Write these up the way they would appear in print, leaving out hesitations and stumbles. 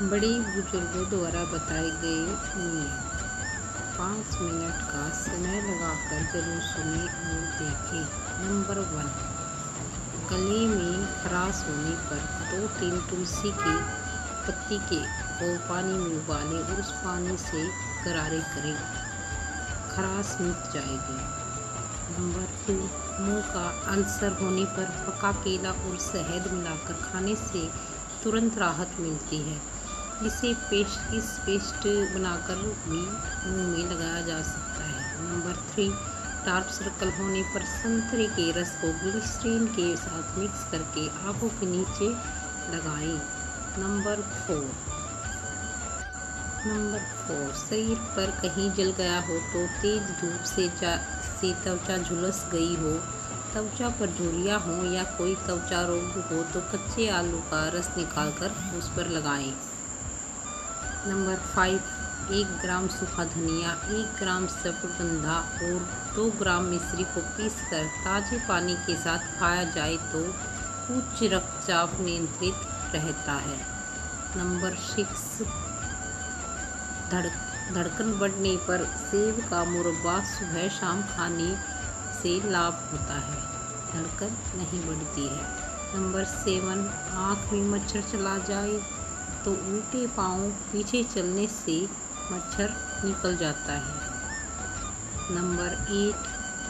बड़े बुजुर्गों द्वारा बताए गए नियम। 5 मिनट का समय लगाकर जरूर सुने और देखें। नंबर 1, गले में खराश होने पर 2-3 तुलसी की पत्ती को पानी में उबालें और उस पानी से गरारे करें, खराश मिट जाएगी। नंबर 2, मुंह का अल्सर होने पर पका केला और शहद मिलाकर खाने से तुरंत राहत मिलती है। इसे पेस्ट बनाकर भी मुंह में लगाया जा सकता है। नंबर 3, डार्क सर्कल होने पर संतरे के रस को ग्लिसरीन के साथ मिक्स करके आंखों के नीचे लगाएं। नंबर 4, शरीर पर कहीं जल गया हो तो तेज धूप से त्वचा झुलस गई हो, त्वचा पर झुर्रियां हो या कोई त्वचा रोग हो तो कच्चे आलू का रस निकालकर उस पर लगाएं। नंबर 5, 1 ग्राम सूखा धनिया, 1 ग्राम अश्वगंधा और 2 ग्राम मिश्री को पीसकर ताजे पानी के साथ खाया जाए तो उच्च रक्तचाप नियंत्रित रहता है। नंबर 6, धड़कन बढ़ने पर सेब का मुरब्बा सुबह शाम खाने से लाभ होता है, धड़कन नहीं बढ़ती है। नंबर 7, आँख में मच्छर चला जाए तो उल्टे पांव पीछे चलने से मच्छर निकल जाता है। नंबर 8,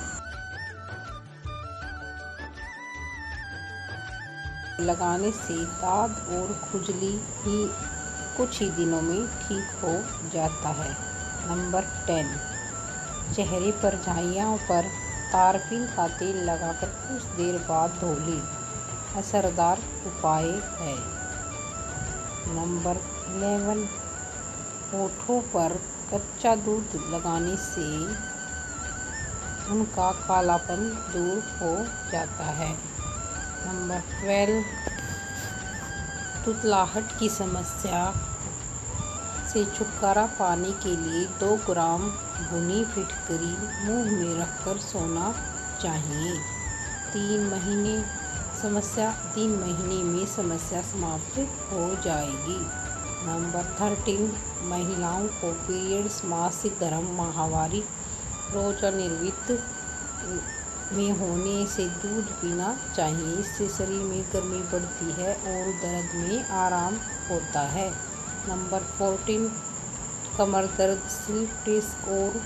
लगाने से दाद और खुजली भी कुछ ही दिनों में ठीक हो जाता है। नंबर 10, चेहरे पर झाइयों पर तारपीन का तेल लगाकर कुछ देर बाद धो लें, असरदार उपाय है। नंबर 11, होठों पर कच्चा दूध लगाने से उनका कालापन दूर हो जाता है। नंबर 12, तुतलाहट की समस्या से छुटकारा पाने के लिए 2 ग्राम भुनी फिटकरी मुंह में रखकर सोना चाहिए। 3 महीने में समस्या समाप्त हो जाएगी। नंबर 13, महिलाओं को पीरियड्स, मासिक धर्म, माहवारी, रोजानिर्वित में होने से दूध पीना चाहिए। इससे शरीर में गर्मी बढ़ती है और दर्द में आराम होता है। नंबर 14, कमर दर्द, स्लिप डिस्क और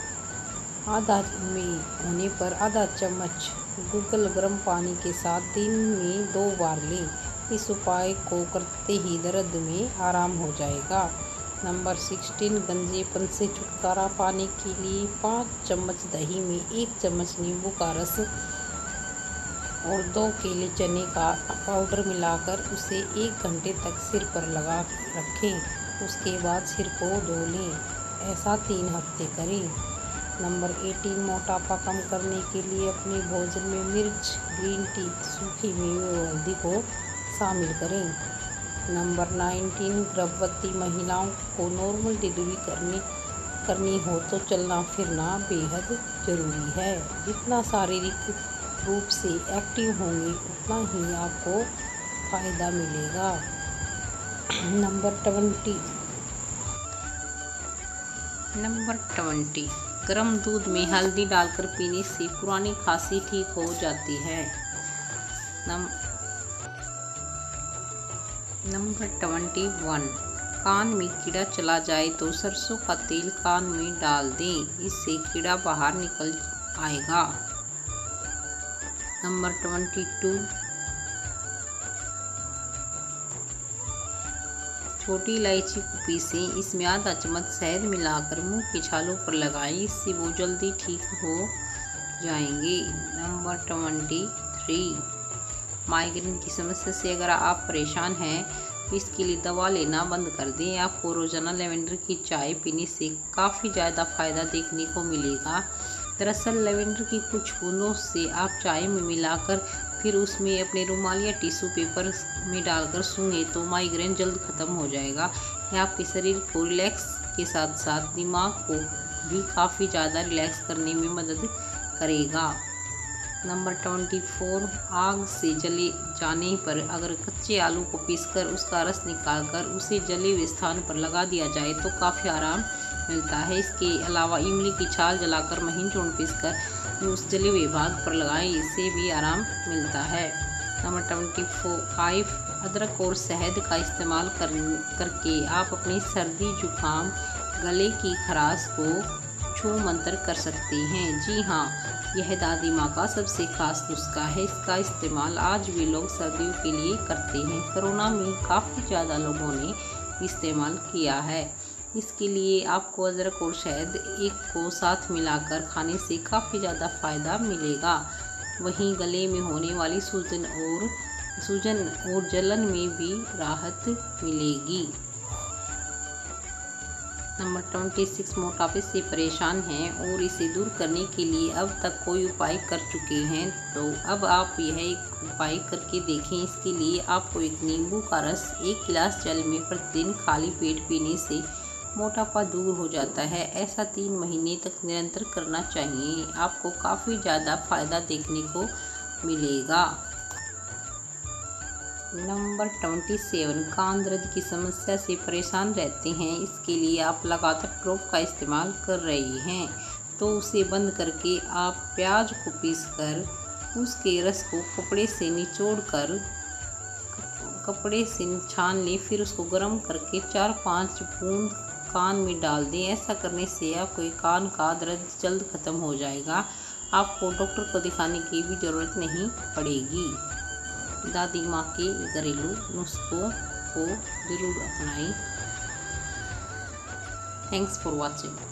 होने पर आधा चम्मच गुगल गर्म पानी के साथ दिन में 2 बार लें। इस उपाय को करते ही दर्द में आराम हो जाएगा। नंबर 16, गंजेपन से छुटकारा पाने के लिए 5 चम्मच दही में 1 चम्मच नींबू का रस और 2 केले चने का पाउडर मिलाकर उसे 1 घंटे तक सिर पर लगा रखें। उसके बाद सिर को धो लें। ऐसा 3 हफ्ते करें। नंबर 18, मोटापा कम करने के लिए अपने भोजन में मिर्च, ग्रीन टी, सूखी मेवे और हल्दी को शामिल करें। नंबर 19, गर्भवती महिलाओं को नॉर्मल डिलीवरी करनी हो तो चलना फिरना बेहद ज़रूरी है। जितना शारीरिक रूप से एक्टिव होंगे उतना ही आपको फ़ायदा मिलेगा। नंबर 20, गर्म दूध में हल्दी डालकर पीने से पुरानी खांसी ठीक हो जाती है। नंबर 21, कान में कीड़ा चला जाए तो सरसों का तेल कान में डाल दें, इससे कीड़ा बाहर निकल आएगा। नंबर 22, छोटी इलायची को पीसें, इसमें आधा चम्मच शहद मिलाकर मुंह की छालों पर लगाएं, इससे वो जल्दी ठीक हो जाएंगे। नंबर 23, माइग्रेन की समस्या से अगर आप परेशान हैं तो इसके लिए दवा लेना बंद कर दें। आपको रोजाना लेवेंडर की चाय पीने से काफ़ी ज़्यादा फ़ायदा देखने को मिलेगा। दरअसल लेवेंडर की कुछ बूंदों से आप चाय में मिलाकर फिर उसमें अपने रुमाल या टिश्यू पेपर में डालकर सूंघें तो माइग्रेन जल्द ख़त्म हो जाएगा। यह आपके शरीर को रिलैक्स के साथ साथ दिमाग को भी काफ़ी ज़्यादा रिलैक्स करने में मदद करेगा। नंबर 24, आग से जले जाने पर अगर कच्चे आलू को पीसकर उसका रस निकालकर उसे जले हुए स्थान पर लगा दिया जाए तो काफ़ी आराम मिलता है। इसके अलावा इमली की छाल जलाकर महीन चूर्ण पीसकर उस जले हुए भाग पर लगाएं, इससे भी आराम मिलता है। नंबर 25, अदरक और शहद का इस्तेमाल करके आप अपनी सर्दी जुकाम गले की खराश को छू मंतर कर सकते हैं। जी हाँ, यह दादी माँ का सबसे खास नुस्खा है। इसका इस्तेमाल आज भी लोग सर्दियों के लिए करते हैं। कोरोना में काफ़ी ज़्यादा लोगों ने इस्तेमाल किया है। इसके लिए आपको अदरक और शहद एक को साथ मिलाकर खाने से काफ़ी ज़्यादा फ़ायदा मिलेगा। वहीं गले में होने वाली सूजन और जलन में भी राहत मिलेगी। नंबर 26, मोटापे से परेशान हैं और इसे दूर करने के लिए अब तक कोई उपाय कर चुके हैं, तो अब आप यह एक उपाय करके देखें। इसके लिए आपको एक नींबू का रस 1 गिलास जल में प्रतिदिन खाली पेट पीने से मोटापा दूर हो जाता है। ऐसा 3 महीने तक निरंतर करना चाहिए। आपको काफ़ी ज़्यादा फायदा देखने को मिलेगा। नंबर 27, कान दर्द की समस्या से परेशान रहते हैं। इसके लिए आप लगातार ड्रॉप का इस्तेमाल कर रहे हैं, तो उसे बंद करके आप प्याज को पीसकर उसके रस को कपड़े से छान लें। फिर उसको गर्म करके 4-5 बूंद कान में डाल दें। ऐसा करने से आपको कान का दर्द जल्द खत्म हो जाएगा। आपको डॉक्टर को दिखाने की भी ज़रूरत नहीं पड़ेगी। दादी माँ के घरेलू नुस्खों को ज़रूर अपनाएं। Thanks for watching.